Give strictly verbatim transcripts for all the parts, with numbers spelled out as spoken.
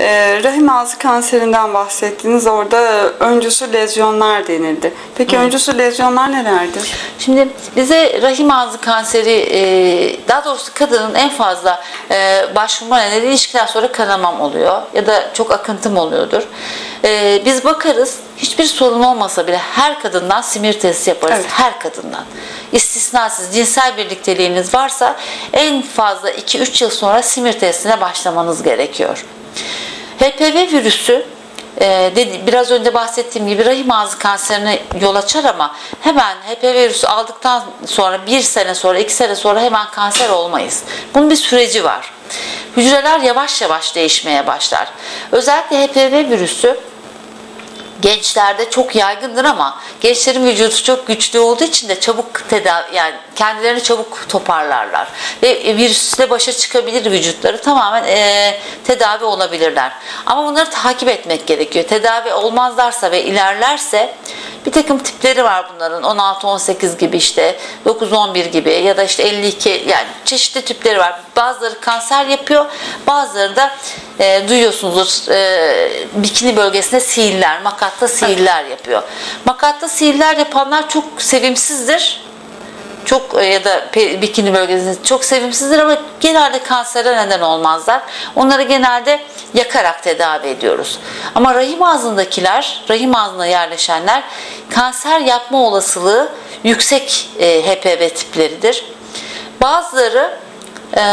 Ee, rahim ağzı kanserinden bahsettiniz. Orada öncüsü lezyonlar denildi. Peki Hı. öncüsü lezyonlar nelerdir? Şimdi bize rahim ağzı kanseri, daha doğrusu kadının en fazla başvurma nedeni ilişkiden sonra kanamam oluyor ya da çok akıntım oluyordur. Biz bakarız, hiçbir sorun olmasa bile her kadından simir testi yaparız. Evet. Her kadından. İstisnasız cinsel birlikteliğiniz varsa en fazla iki üç yıl sonra simir testine başlamanız gerekiyor. H P V virüsü e, dedi, biraz önce bahsettiğim gibi rahim ağzı kanserine yol açar ama hemen H P V virüsü aldıktan sonra bir sene sonra iki sene sonra hemen kanser olmayız. Bunun bir süreci var. Hücreler yavaş yavaş değişmeye başlar. Özellikle H P V virüsü gençlerde çok yaygındır ama gençlerin vücudu çok güçlü olduğu için de çabuk tedavi, yani kendilerini çabuk toparlarlar ve virüsle başa çıkabilir, vücutları tamamen e, tedavi olabilirler. Ama bunları takip etmek gerekiyor. Tedavi olmazlarsa ve ilerlerse bir takım tipleri var bunların, on altı on sekiz gibi, işte dokuz on bir gibi ya da işte elli iki, yani çeşitli tipleri var. Bazıları kanser yapıyor, bazıları da e, duyuyorsunuzdur e, bikini bölgesinde sihirler, makatta sihirler yapıyor. Makatta sihirler yapanlar çok sevimsizdir. Çok ya da bikini bölgesinde çok sevimsizdir ama genelde kansere neden olmazlar. Onları genelde yakarak tedavi ediyoruz. Ama rahim ağzındakiler, rahim ağzına yerleşenler kanser yapma olasılığı yüksek e, H P V tipleridir. Bazıları e,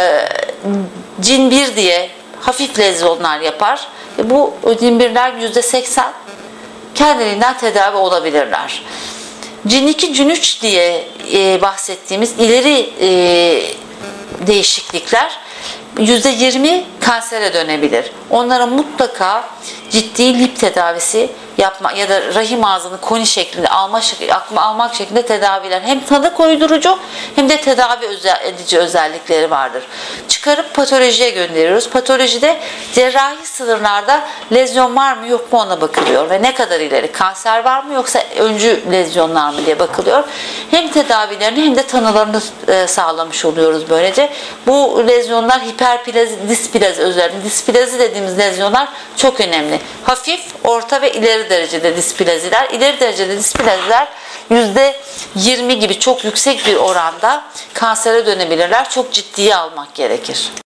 cin bir diye hafif lezyonlar yapar. E, bu cin birler yüzde seksen kendiliğinden tedavi olabilirler. cin iki, cin üç diye e, bahsettiğimiz ileri e, değişiklikler yüzde yirmi kansere dönebilir. Onlara mutlaka ciddi lip tedavisi yapma ya da rahim ağzını koni şeklinde alma, almak şeklinde tedaviler, hem tanı koydurucu hem de tedavi edici özellikleri vardır. Çıkarıp patolojiye gönderiyoruz. Patolojide cerrahi sınırlarda lezyon var mı yok mu ona bakılıyor ve ne kadar ileri, kanser var mı yoksa öncü lezyonlar mı diye bakılıyor. Hem tedavilerini hem de tanılarını sağlamış oluyoruz böylece. Bu lezyonlar hiperplazi, displazi özellikle. Displazi dediğimiz lezyonlar çok önemli. Hafif, orta ve ileri derecede displaziler. İleri derecede displaziler yüzde yirmi gibi çok yüksek bir oranda kansere dönebilirler. Çok ciddiye almak gerekir.